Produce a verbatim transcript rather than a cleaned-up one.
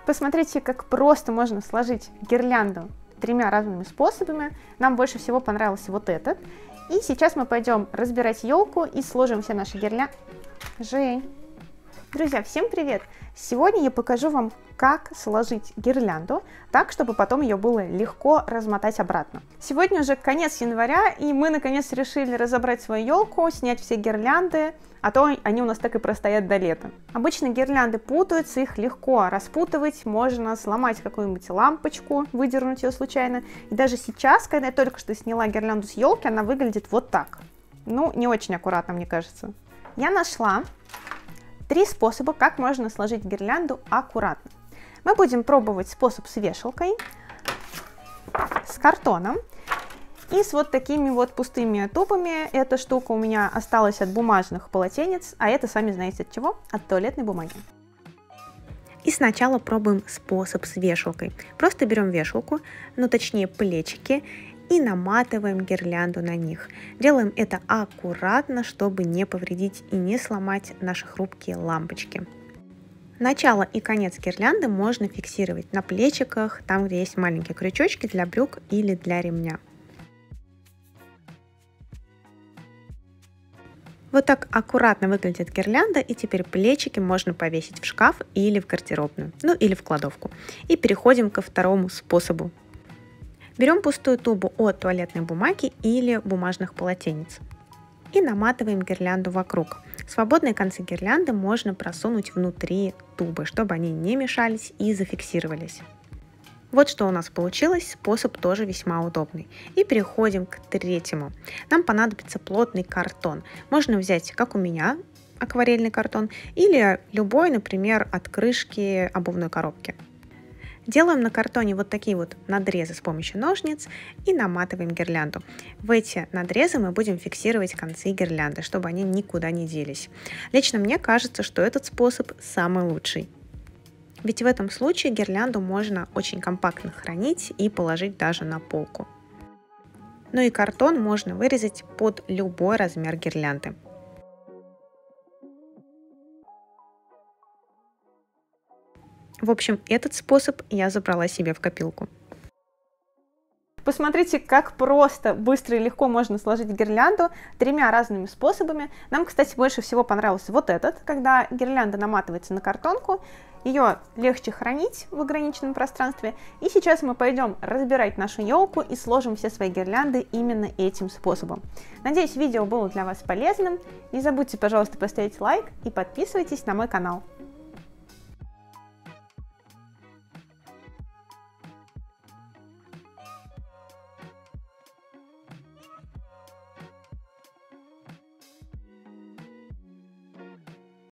Посмотрите, как просто можно сложить гирлянду тремя разными способами. Нам больше всего понравился вот этот. И сейчас мы пойдем разбирать елку и сложим все наши гирлянды. Жень. Друзья, всем привет! Сегодня я покажу вам, как сложить гирлянду так, чтобы потом ее было легко размотать обратно. Сегодня уже конец января, и мы наконец решили разобрать свою елку, снять все гирлянды, а то они у нас так и простоят до лета. Обычно гирлянды путаются, их легко распутывать, можно сломать какую-нибудь лампочку, выдернуть ее случайно. И даже сейчас, когда я только что сняла гирлянду с елки, она выглядит вот так. Ну, не очень аккуратно, мне кажется. Я нашла три способа, как можно сложить гирлянду аккуратно. Мы будем пробовать способ с вешалкой, с картоном и с вот такими вот пустыми тубами. Эта штука у меня осталась от бумажных полотенец, а это, сами знаете от чего? От туалетной бумаги. И сначала пробуем способ с вешалкой. Просто берем вешалку, ну точнее плечики, и наматываем гирлянду на них. Делаем это аккуратно, чтобы не повредить и не сломать наши хрупкие лампочки. Начало и конец гирлянды можно фиксировать на плечиках, там где есть маленькие крючочки для брюк или для ремня. Вот так аккуратно выглядит гирлянда, и теперь плечики можно повесить в шкаф или в гардеробную, ну или в кладовку. И переходим ко второму способу. Берем пустую тубу от туалетной бумаги или бумажных полотенец и наматываем гирлянду вокруг. Свободные концы гирлянды можно просунуть внутри тубы, чтобы они не мешались и зафиксировались. Вот что у нас получилось, способ тоже весьма удобный. И переходим к третьему. Нам понадобится плотный картон. Можно взять, как у меня, акварельный картон или любой, например, от крышки обувной коробки. Делаем на картоне вот такие вот надрезы с помощью ножниц и наматываем гирлянду. В эти надрезы мы будем фиксировать концы гирлянды, чтобы они никуда не делись. Лично мне кажется, что этот способ самый лучший. Ведь в этом случае гирлянду можно очень компактно хранить и положить даже на полку. Ну и картон можно вырезать под любой размер гирлянды. В общем, этот способ я забрала себе в копилку. Посмотрите, как просто, быстро и легко можно сложить гирлянду тремя разными способами. Нам, кстати, больше всего понравился вот этот, когда гирлянда наматывается на картонку. Ее легче хранить в ограниченном пространстве. И сейчас мы пойдем разбирать нашу елку и сложим все свои гирлянды именно этим способом. Надеюсь, видео было для вас полезным. Не забудьте, пожалуйста, поставить лайк и подписывайтесь на мой канал.